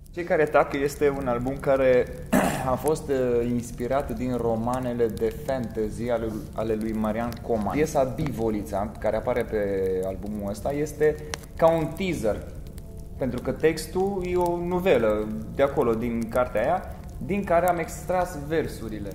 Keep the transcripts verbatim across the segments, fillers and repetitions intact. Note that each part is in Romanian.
Cei care tac este un album care a fost uh, inspirat din romanele de fantasy ale, ale lui Marian Coman. Piesa Bivolița, care apare pe albumul ăsta, este ca un teaser, pentru că textul e o novelă de acolo, din cartea aia, din care am extras versurile.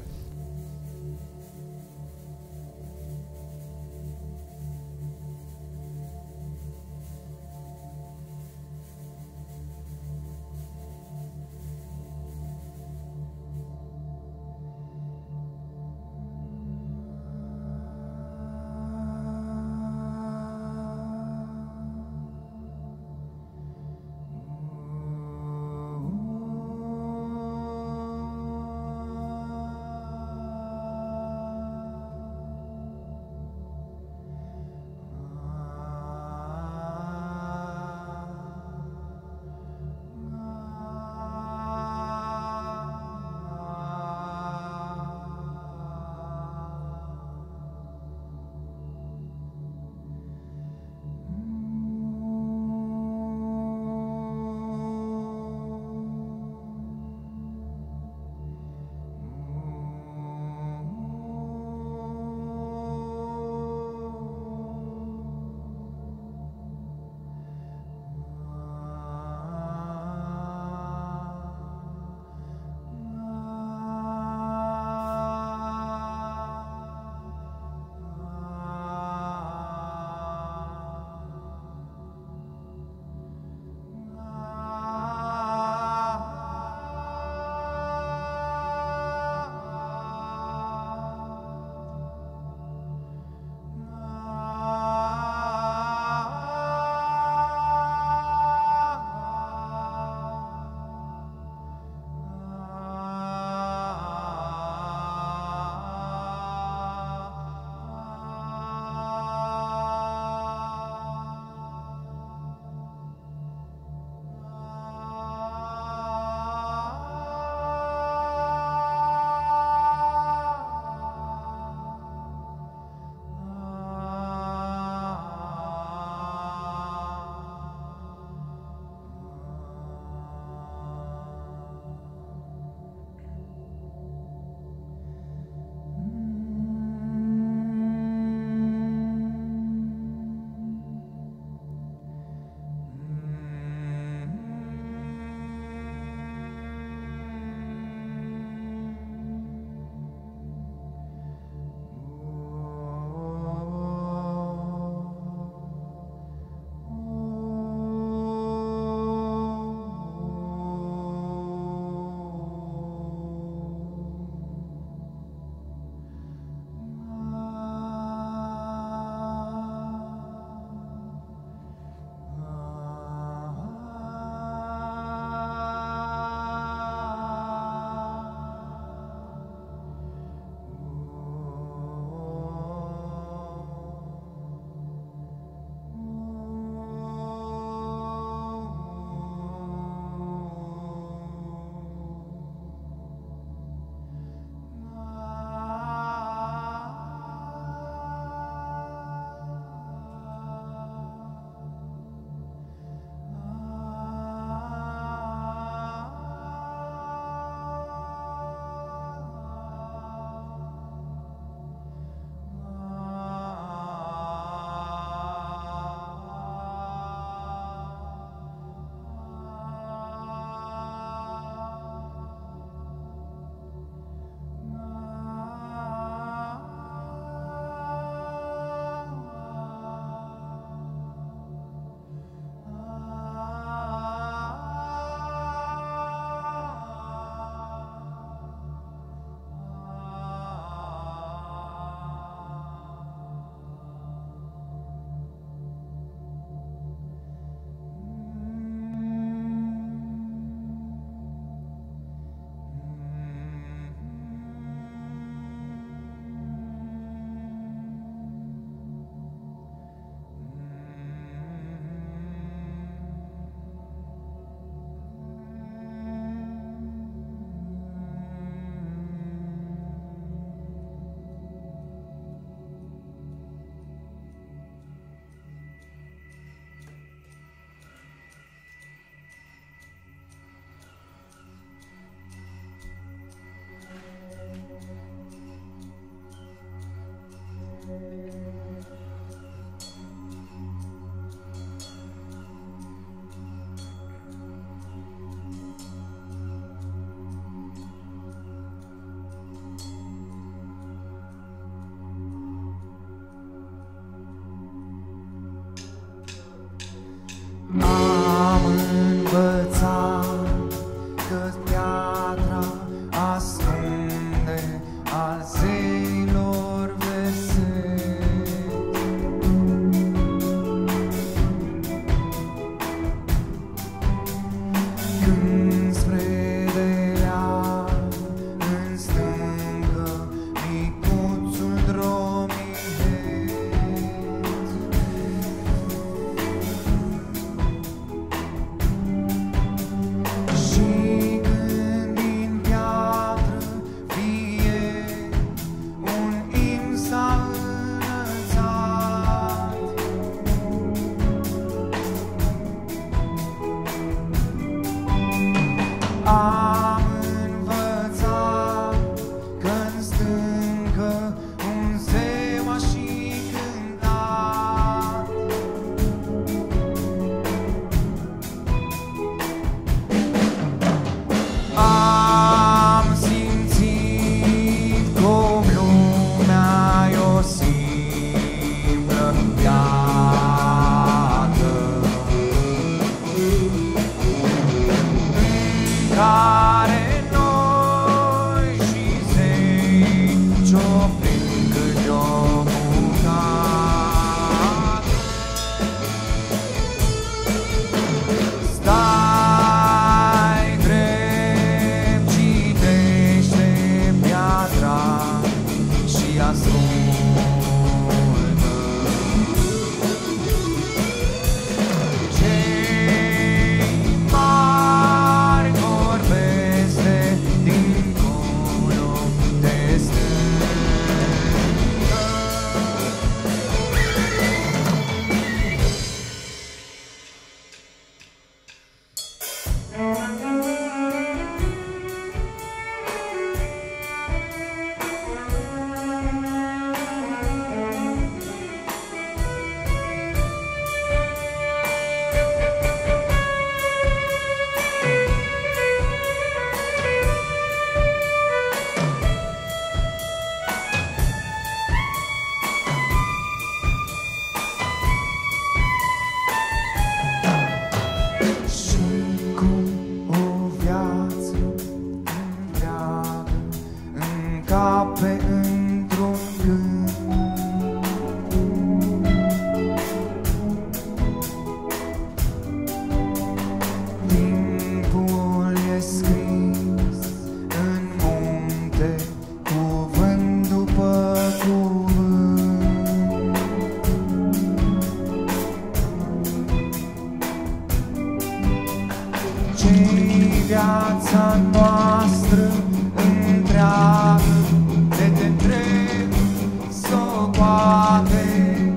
Viața noastră întreagă, de te întreb s-o poate.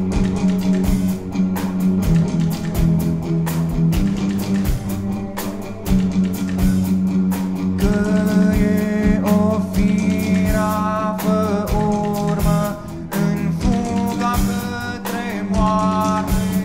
Că e o firavă urmă în fuga către moarte.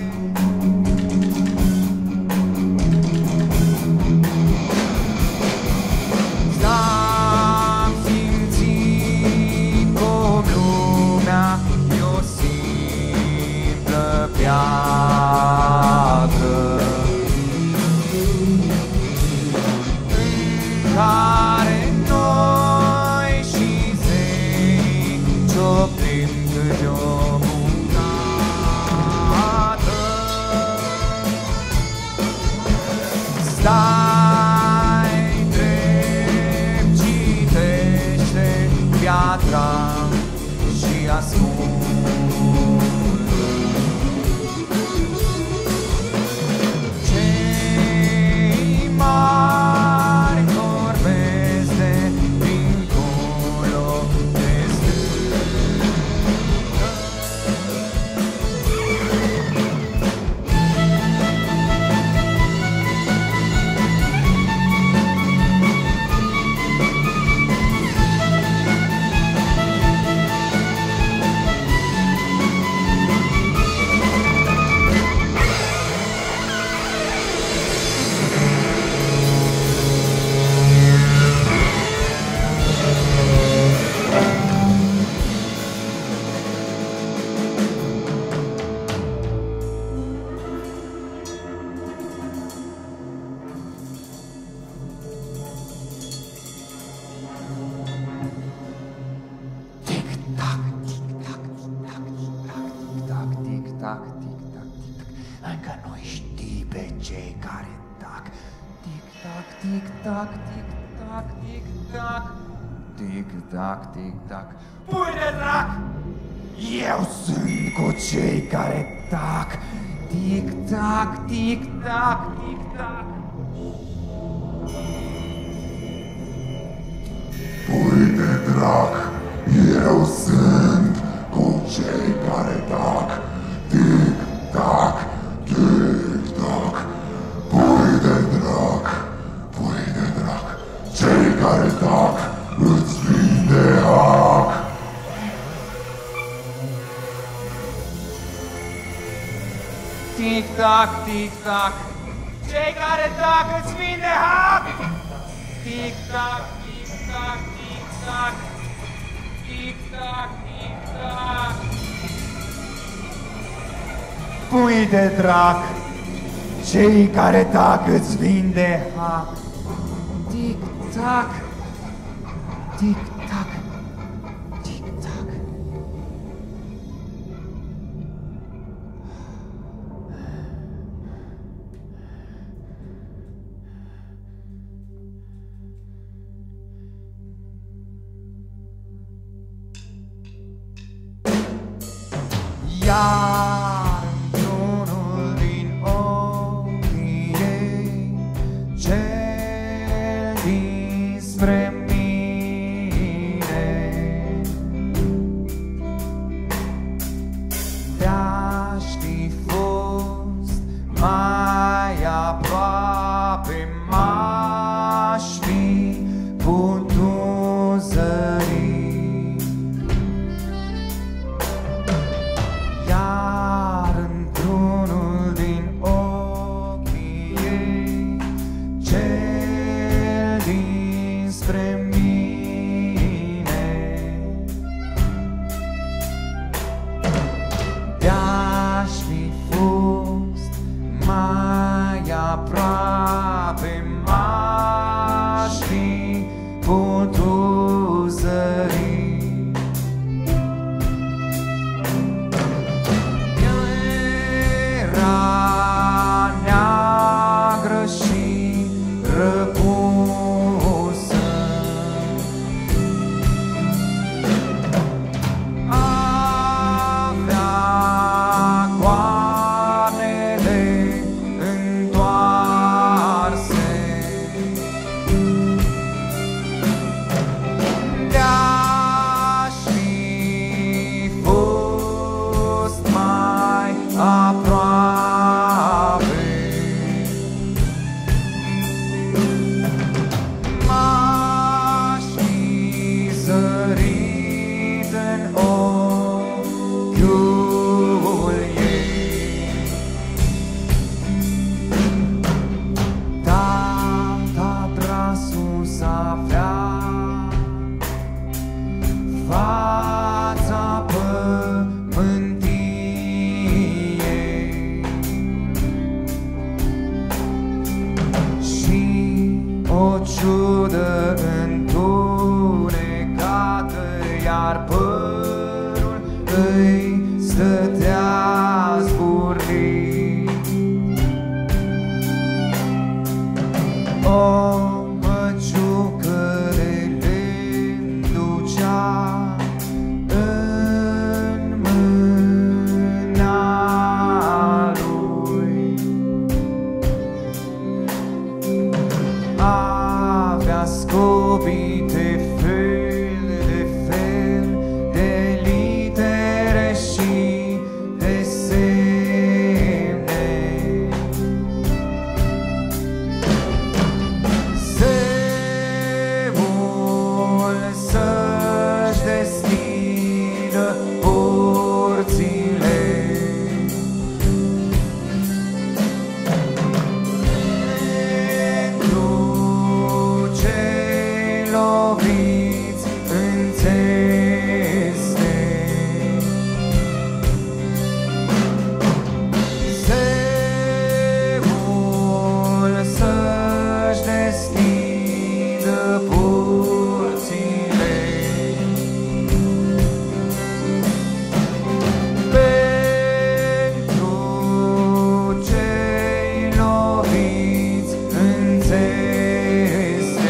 Care noi și zei cioplim câte o bucată. Stai drept, citește piatra și ascultă. Cei mari vorbesc dincolo de stâncă. Tic-tac, tic-tac, tic-tac. Încă nu știi pe cei care tac. Tic-tac, tic-tac, tic-tac, tic-tac. Tic-tac, tic-tac. Pui de drac! Eu sunt cu cei care tac. Tic-tac, tic-tac, tic-tac. Pui de drac! Eu sunt cu cei care tac. Tic-tac, tic-tac. Pui de drac, pui de drac. Cei care tac îți vin de hac. Tic-tac, tic-tac. Cei care tac îți vin de hac. Tic-tac, tic-tac, tic-tac. Tic-tac, tic-tac. Pui de drac, cei care tac îți vin de hac. Tic-tac, tic-tac, tic-tac. Iar într-unul din ochii ei, cel dinspre mine, ciudă întunecată, iar părul îi stătea zburlit. O măciucă de lemn ducea în mâna lui. Avea scobite fel de fel de litere și de semne. Zeul să-și deschidă porțile, pentru cei loviți în țeste. Zeul să-și deschidă porțile, pentru cei loviți în țeste.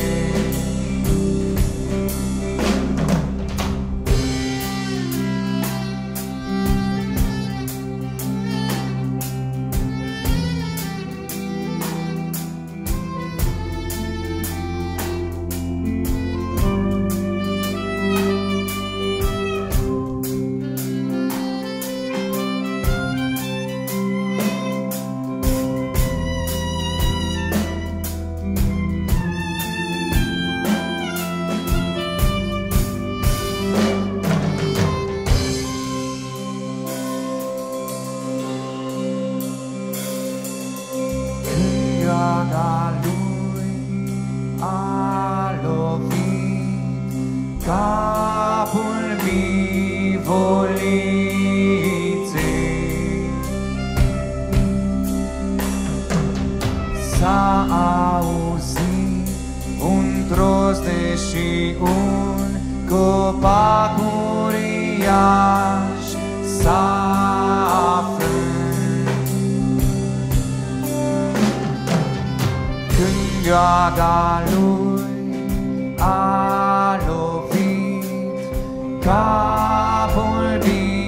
Cârioara lui a lovit capul bivoliței. S-a auzit un trosde și un copac uriaș s-a frânt. Cârioara lui a lovit capul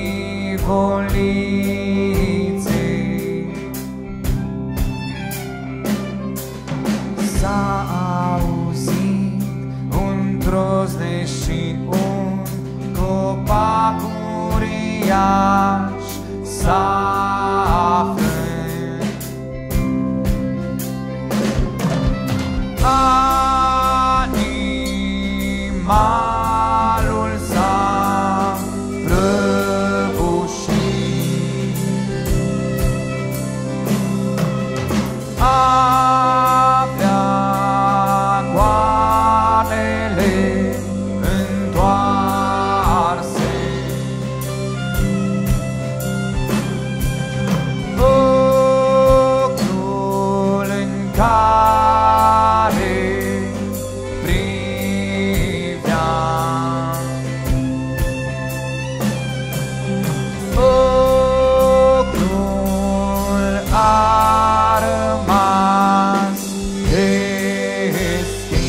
bivoliței. S-a auzit un trosde și un copac uriaș s-a frânt. Animalul s-a prăbușit. Avea coarnele întoarse. Ochiul în care priveam, ochiul a rămas deschis.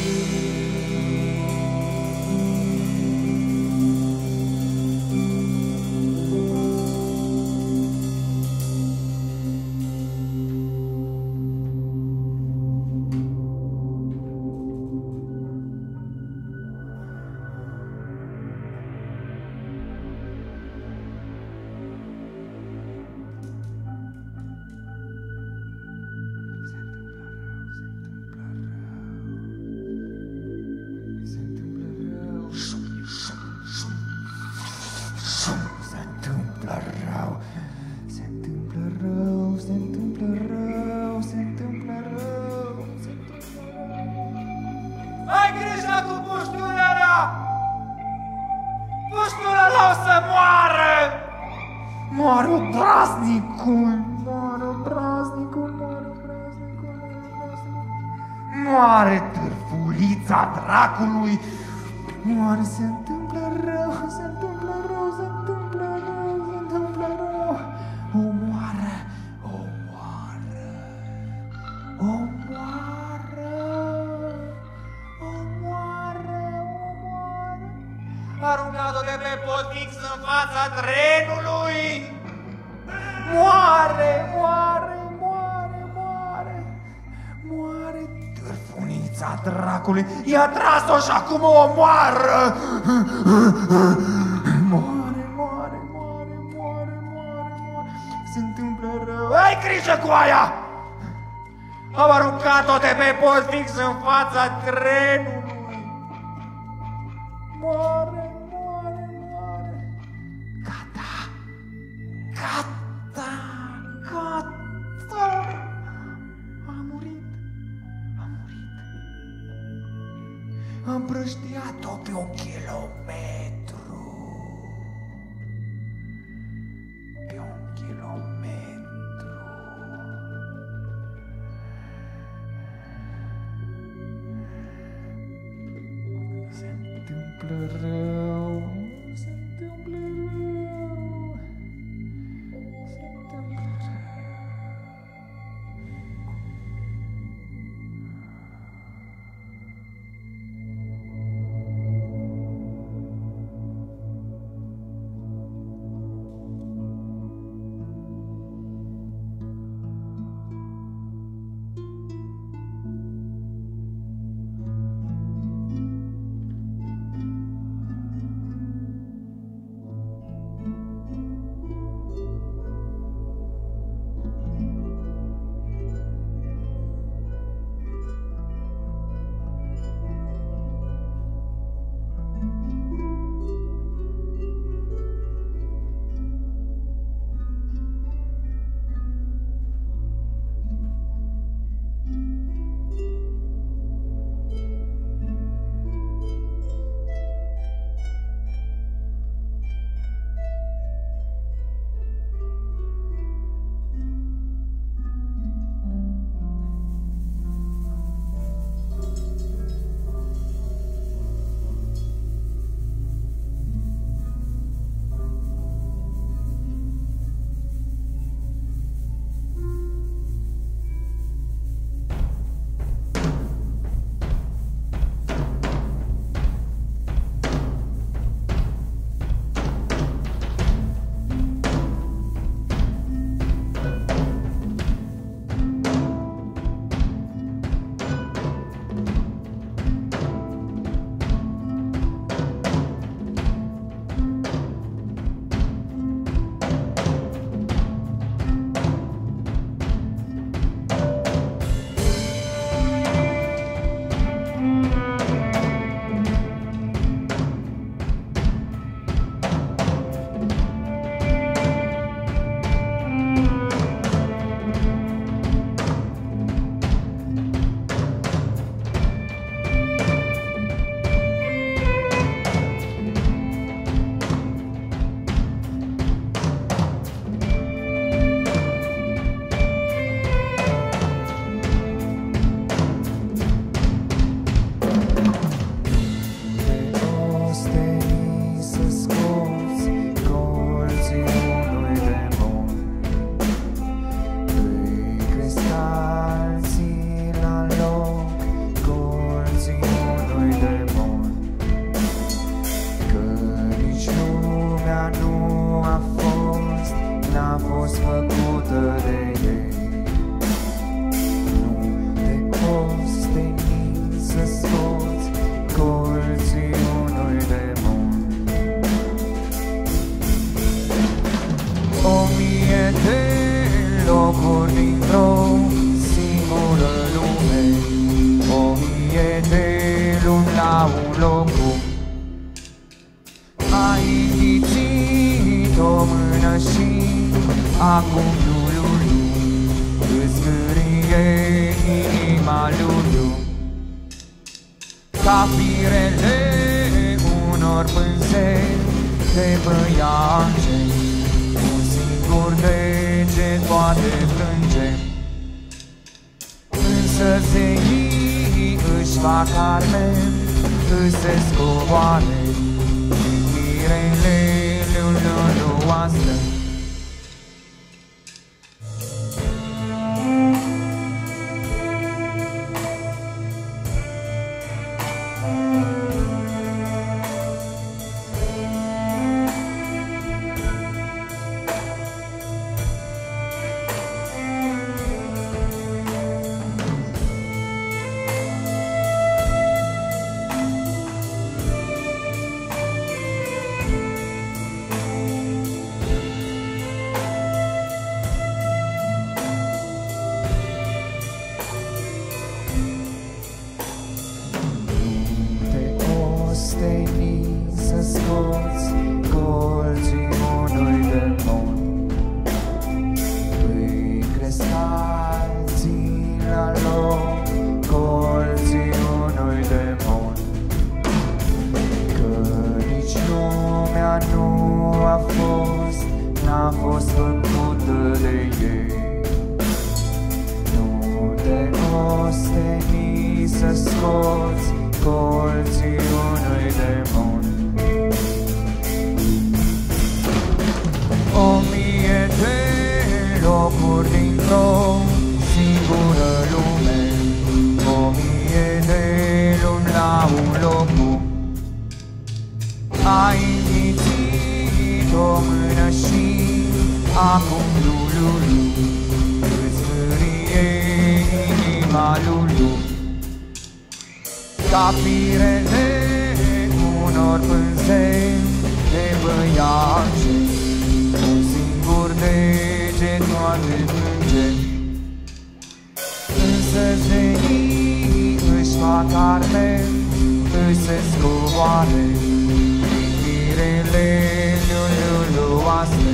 Se întâmplă rău, se întâmplă rău, se întâmplă rău, se întâmplă rău, se întâmplă rău, se întâmplă rău. Ai grijă cu puștul ăla! Puștul ăla o să moară! Moară obraznicul! Moară obraznicul, moară obraznicul, moară obraznicul! moare târfulița dracului! Moare, se întâmplă rău, se întâmplă rău, se întâmplă rău, se întâmplă rău! Omoară, omoară, omoară, omoară, omoară! Aruncat-o de pe pod fix în fața trenului! Moare, moare, moare, moare, moare târfunița dracului, i-a tras-o și acum o omoară! Moare, moare, moare, moare, moare, moare, se întâmplă rău, ai grijă cu aia! Am aruncat-o de pe pod fix în fața trenului! Moare, moare, moare, gata! Gata, gata, a murit, a murit. Am prăștiat-o pe un kilometru, pe un kilometru. Se întâmplă rău, se întâmplă rău. acum lulu, îți scârie inima lulu, ca firele unor pânzeni de băiance, un singur deget poate frânge. Însă zeii va Carmen, își se scoboare, mirele luluoasă. Să scoți colții unui demon, îi cresc alții la loc, colții unui demon, că nici lumea nu a fost, n-a fost făcută de ei. Nu te osteni să scoți colții unui demon. O mie de locuri dintr-o singură lume, o mie de lumi la un loc. Ai înghițit o mână și acum lululu îți zârie inima lulu. Ca firele unor pânzeni de băiace, un singur deget toate plânge. Însă zenii își fac Carmen, își se scoboare din firele luluoase.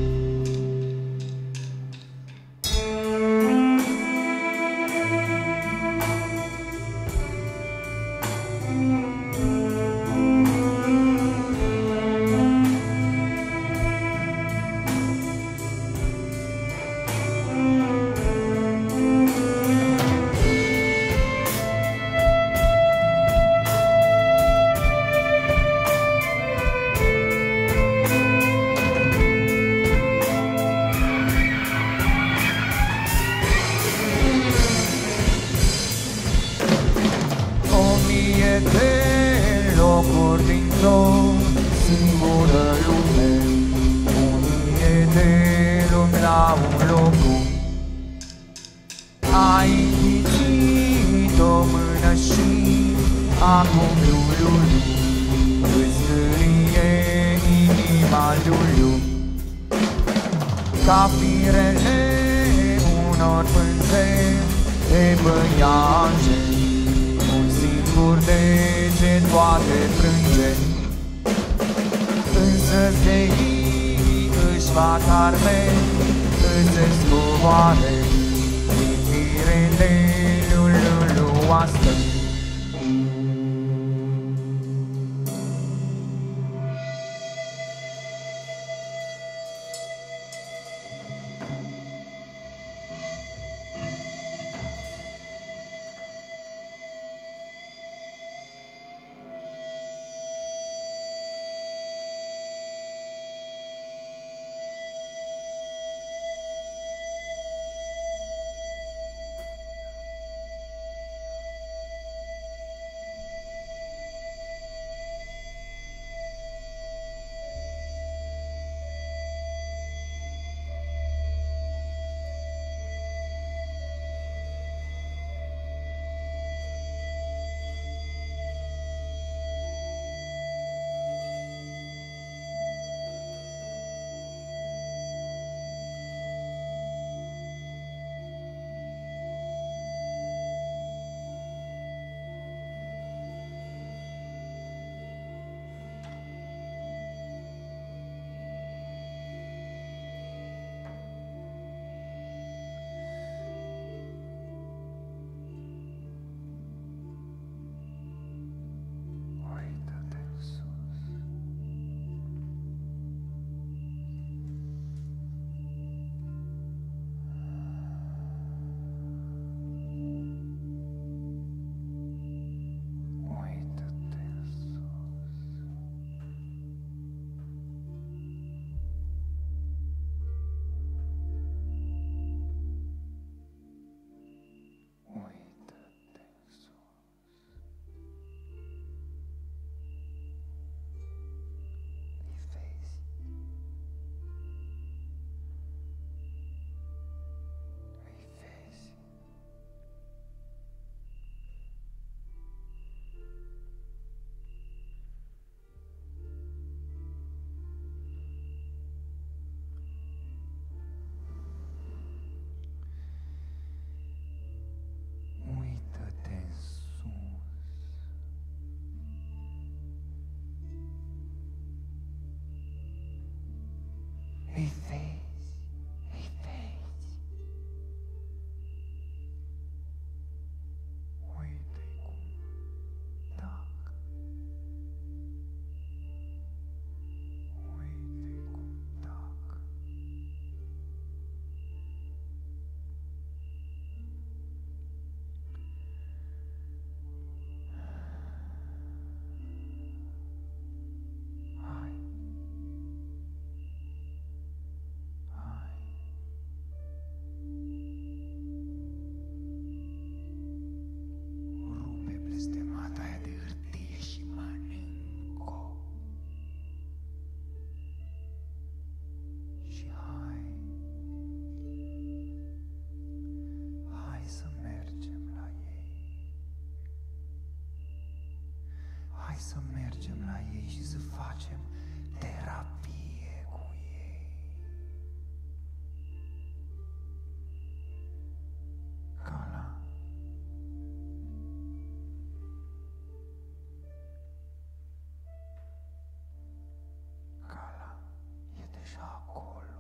De locuri dintr-o singură lume, o mie de lumi la un loc. Ai înghițit o mână și acum lululu îți zârie inima lulu. Ca firele unor pânzeni de băiace, un singur deget poate frânge. Însă zeii își fac Carmen, își se scoboare din firele luluoase. Hai să mergem la ei și să facem terapie cu ei. Cala. Cala e deja acolo.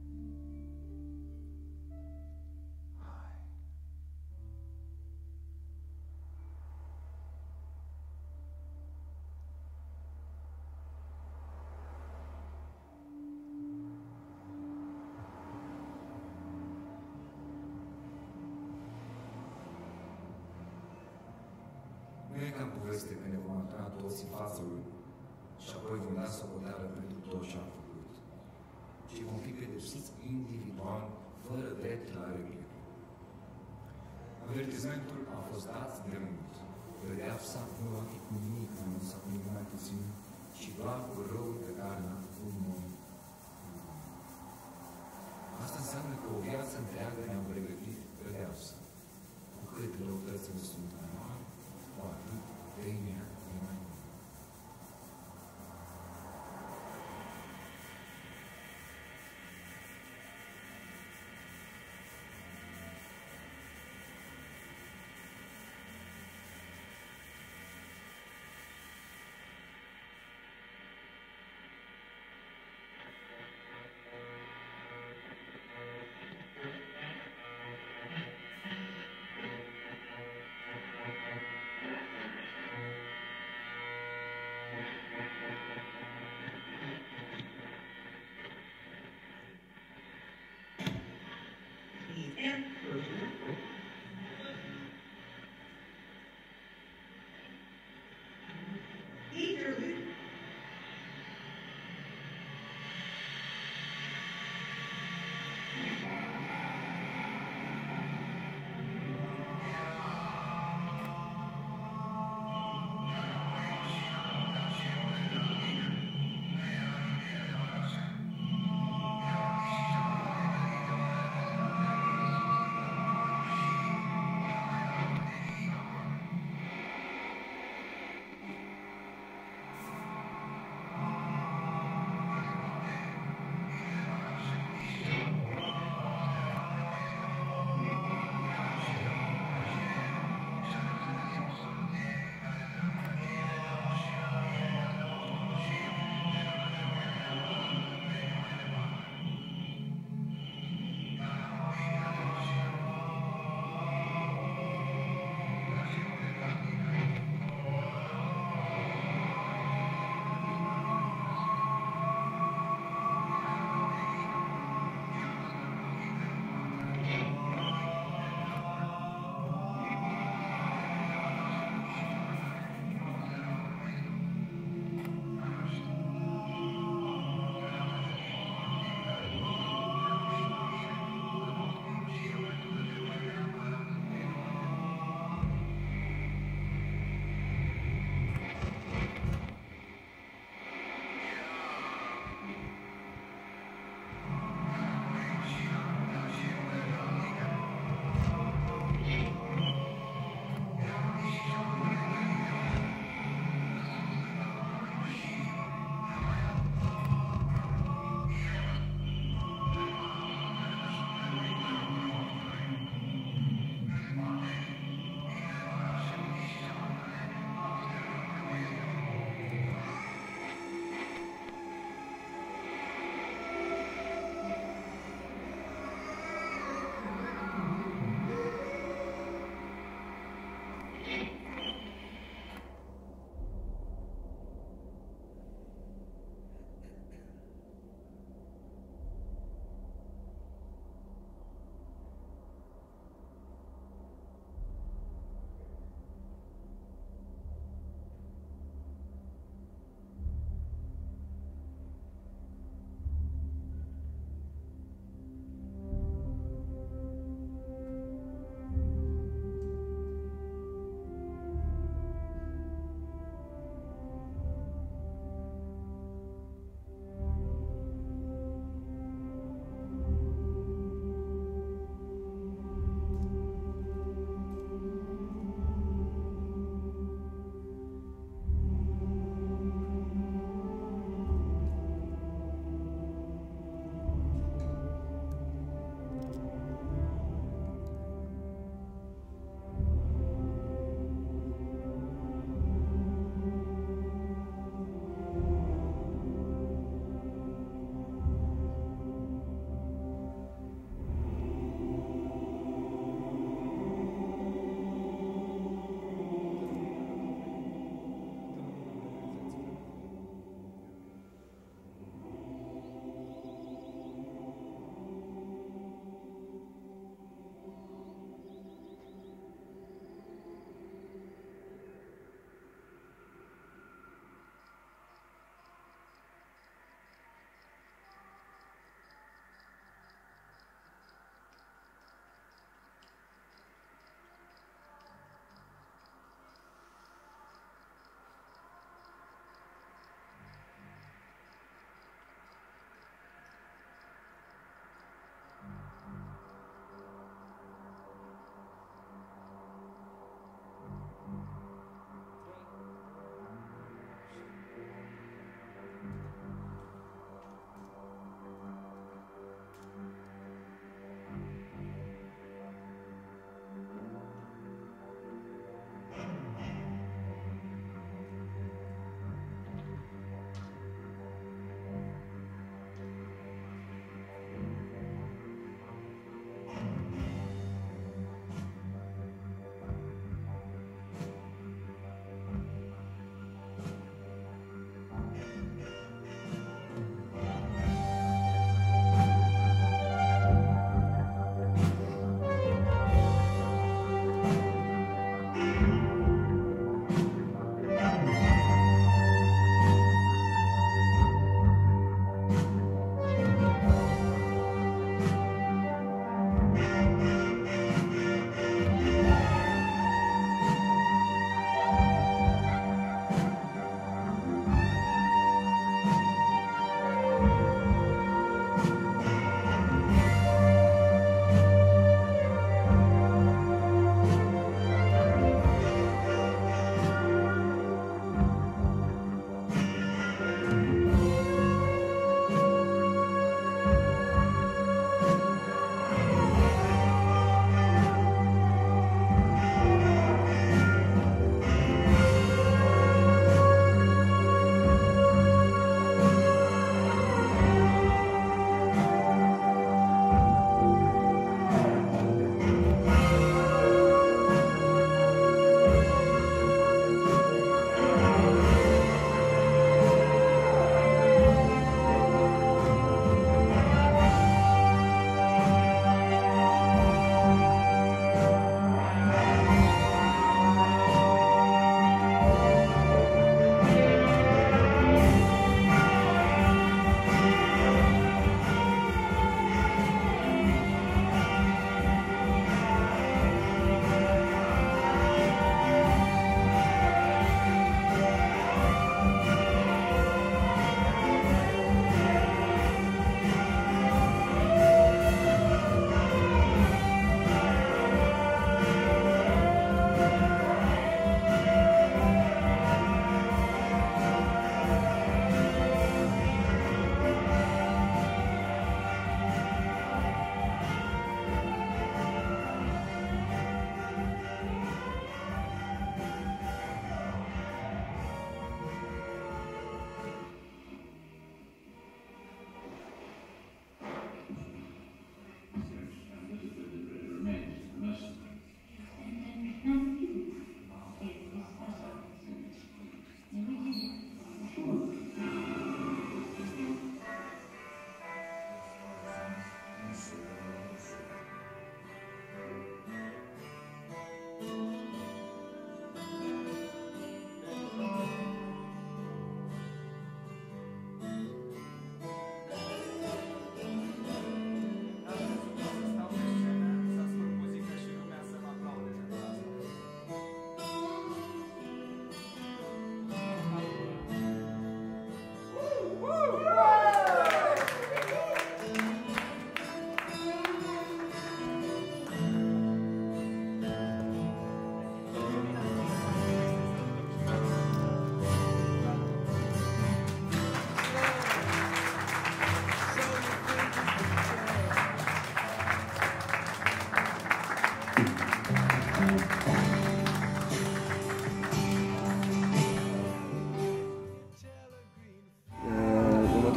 Hai. Nu e ca în poveste când ne vom aduna toți în fața lui și apoi vom da socoteală pentru tot ce am făcut, ci vom fi pedepsiți individual, fără drept la replică. Avertizmentul a fost dat de mult. Pedeapsa nu va fi cu nimic mai mult sau cu nimic mai puțin, ci doar cu răul pe care l-a făcut noi. Asta înseamnă că o viață întreagă ne-am pregătit pedeapsa. Cu cât răutățile sunt mai mari, cu atât tăimea e mai mult.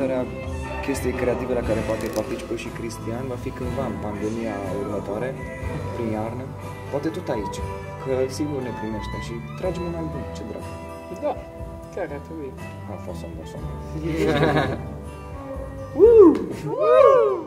următoarea chestie creativă la care poate participă și Cristian va fi cândva în pandemia următoare, prin iarnă, poate tot aici, că sigur ne primește și tragem un album, ce drag. Da, chiar ar trebui. A fost un bun somn. Woo! Woo!